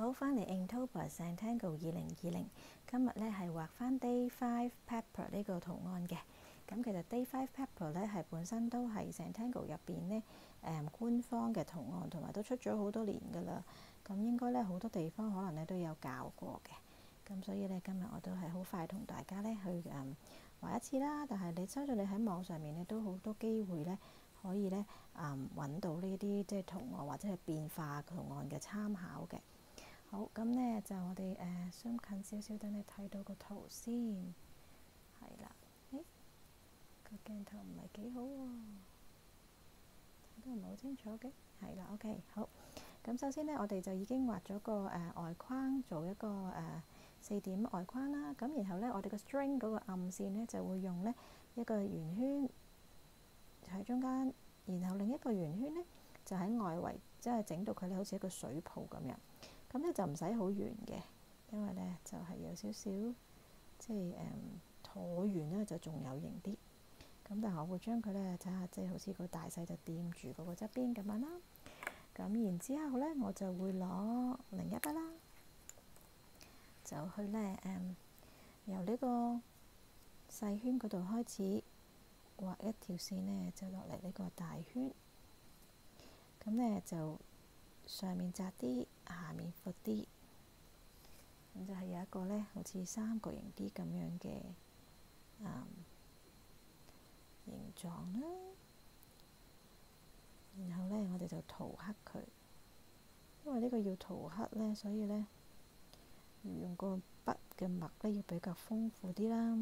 好，翻嚟 Inktober Zentangle 2020，今日咧係畫翻 Day 5 Pepper 呢個圖案嘅。咁其實 Day 5 Pepper 咧係本身都係 Zentangle 入邊咧官方嘅圖案，同埋都出咗好多年㗎啦。咁應該咧好多地方可能咧都有教過嘅。咁所以咧今日我都係好快同大家咧去畫一次啦。但係你相信你喺網上面咧都好多機會咧可以咧揾到呢啲即係圖案或者係變化圖案嘅參考嘅。好，咁呢就我哋zoom近少少，等你睇到個圖先。係啦，個鏡頭唔係幾好喎，睇得唔係好清楚嘅。係啦 ，OK， 好。咁首先呢，我哋就已經畫咗個外框，做一個4點外框啦。咁然後呢，我哋個 string 嗰個暗線呢，就會用呢一個圓圈喺中間，然後另一個圓圈呢，就喺外圍，即係整到佢咧好似一個水泡咁樣。咁咧就唔使好圓嘅，因為咧就係有少少即係橢圓咧就仲有型啲。咁但係我會將佢咧睇下，即係好似個大細就掂住嗰個側邊咁樣啦。咁然之後咧，我就會攞另一筆啦，就去咧由呢個細圈嗰度開始畫一條線咧，就落嚟呢個大圈。咁咧就上面窄啲，下面闊啲，咁就係有一個咧，好似三角形啲咁樣嘅形狀啦。然後咧，我哋就塗黑佢，因為呢個要塗黑咧，所以咧要用個筆嘅墨咧要比較豐富啲啦。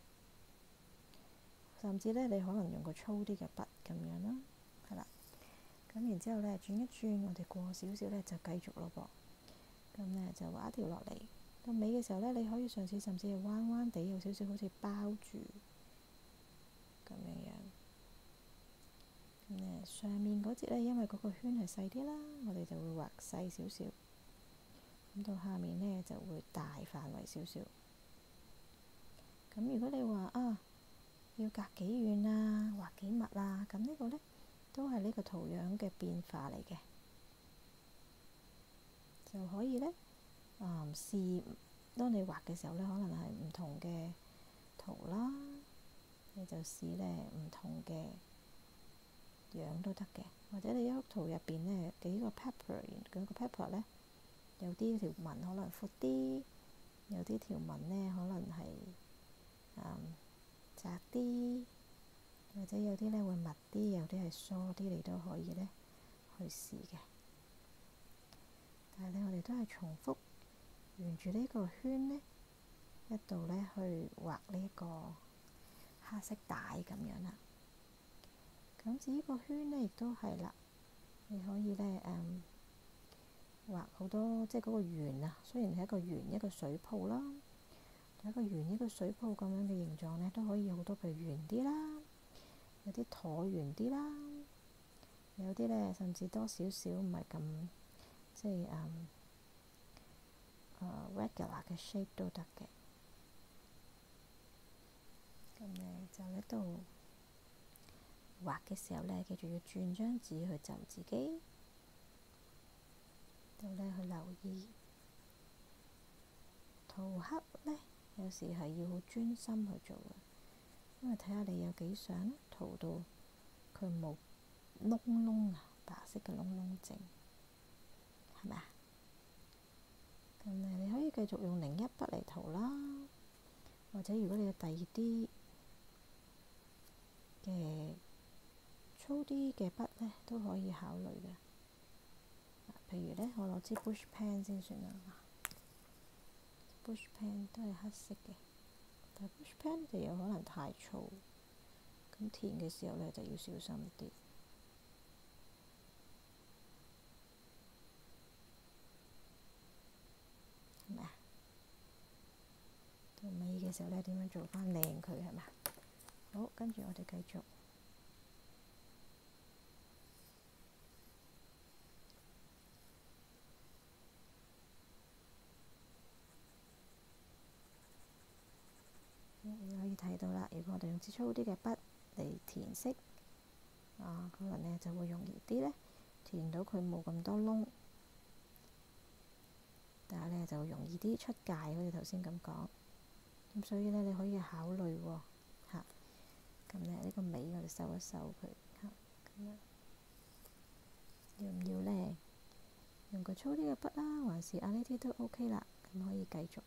甚至咧，你可能用個粗啲嘅筆咁樣啦，係啦。咁然之後咧，轉一轉，我哋過少少咧就繼續咯噃。咁咧就畫一條落嚟，到尾嘅時候咧，你可以嘗試甚至係彎彎地，有少少好似包住咁樣樣。咁咧上面嗰節咧，因為嗰個圈係細啲啦，我哋就會畫細少少。咁到下面咧就會大範圍少少。咁如果你話要隔幾遠啊，畫幾密啊，咁呢個咧都係呢個圖樣嘅變化嚟嘅。就可以咧試，當你畫嘅時候咧，可能係唔同嘅圖啦，你就試咧唔同嘅樣都得嘅。或者你一幅圖入邊咧幾個 pepper， 嗰個 pepper 咧有啲條紋可能闊啲，有啲條紋咧可能係窄啲，或者有啲咧會密啲，有啲係疏啲，你都可以咧去試嘅。但係咧，我哋都係重複沿住呢個圈呢，一度咧去畫呢一個黑色帶咁樣啦。咁至於個圈呢，亦都係啦，你可以咧畫好多，即係嗰個圓啊。雖然係一個圓一個水泡啦，一個圓一個水泡咁樣嘅形狀呢，都可以好多，譬如圓啲啦，有啲橢圓啲啦，有啲咧甚至多少少唔係咁即係regular 嘅 shape 都得嘅。咁咧就喺度畫嘅時候咧，記住要轉張紙去就自己，度咧去留意塗黑咧，有時係要好專心去做嘅，因為睇下你有幾想塗到佢冇窿窿啊，白色嘅窿窿剩，係咪啊？咁你可以繼續用另一筆嚟塗啦，或者如果你有第二啲嘅粗啲嘅筆咧，都可以考慮嘅。譬如咧，我攞支 Bush Pen 先算啦。Bush Pen 都係黑色嘅，但 Bush Pen 就有可能太粗，咁填嘅時候咧就要小心啲。係咪啊？到尾嘅時候咧，點樣做翻靚佢係咪？好，跟住我哋繼續。你可以睇到啦，如果我哋用支粗啲嘅筆嚟填色，可能咧就會容易啲咧填到佢冇咁多窿。 咧就容易啲出界，好似頭先咁講。咁所以咧你可以考慮喎嚇。咁咧呢個尾我哋收一收佢嚇，咁樣要唔要咧？用個粗啲嘅筆啦，還是呢啲都 OK 啦。咁可以繼續。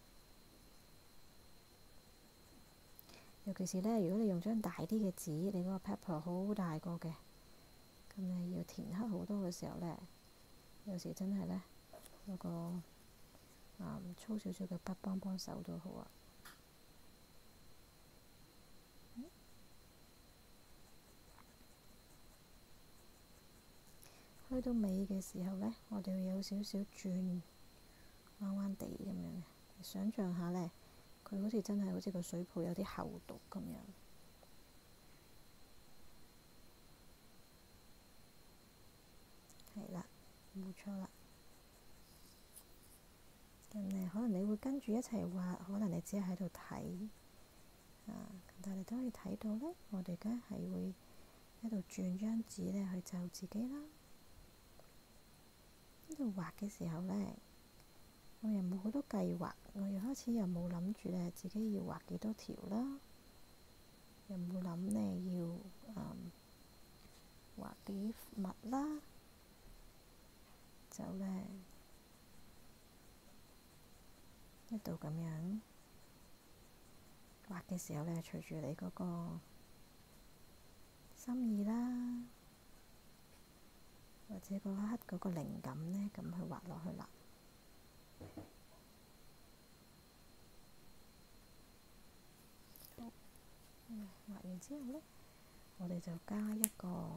尤其是咧，如果你用張大啲嘅紙，你嗰個 paper 好大個嘅，咁你要填黑好多嘅時候咧，有時真係咧嗰個粗少少嘅筆幫手都好啊。去到尾嘅時候咧，我哋會有少少轉彎彎地咁樣嘅，想像下咧，佢好似真係好似個水泡有啲厚度咁樣。係啦，冇錯啦。咁可能你會跟住一齊畫，可能你只係喺度睇但係你都可以睇到咧，我哋梗係會喺度轉張紙咧去就自己啦。呢度畫嘅時候咧，我又冇好多計劃，我一開始又冇諗住咧自己要畫幾多條啦，又冇諗咧要畫幾密啦，就咧一度咁樣畫嘅時候咧，隨住你嗰個心意啦，或者嗰刻嗰個靈感咧，咁去畫落去啦。畫完之後咧，我哋就加一個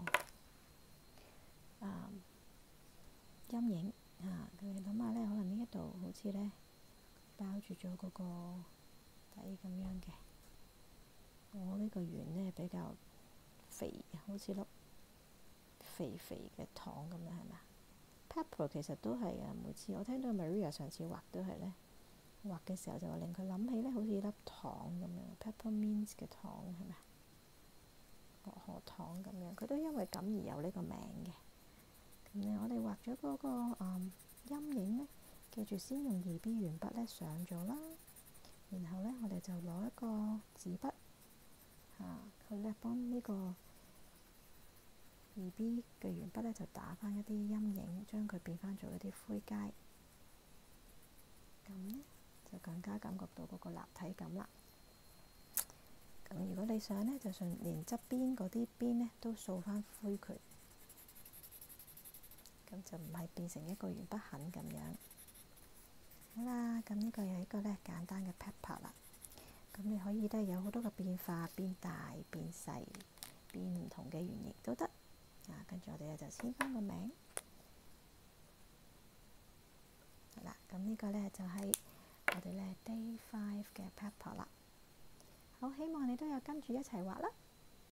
陰影咁你諗下咧，可能呢一度好似咧包住咗嗰個底咁樣嘅。我呢個圓咧比較肥，好似粒肥肥嘅糖咁樣，係咪啊？ Pepper 其實都係啊，每次我聽到 Maria 上次畫都係咧，畫嘅時候就話令佢諗起咧，好似粒糖咁樣 ，Peppermint 嘅糖係咪啊？薄荷糖咁樣，佢都因為咁而有呢個名嘅。咁咧，我哋畫咗嗰個陰影咧，記住先用2B 鉛筆咧上咗啦，然後咧我哋就攞一個紙筆佢咧幫呢個2B 嘅鉛筆咧就打返一啲陰影，將佢變返做一啲灰階，咁咧就更加感覺到嗰個立體感啦。咁如果你想咧，就連側邊嗰啲邊咧都掃返灰佢，咁就唔係變成一個鉛筆痕咁樣。好啦，咁呢個又係一個咧簡單嘅 pepper 啦。咁你可以咧有好多嘅變化，變大、變細、變唔同嘅圓形都得。跟住我哋就簽返個名。好啦，咁呢個咧就係我哋咧 Day 5嘅 pepper 啦。好，希望你都有跟住一齊畫啦〜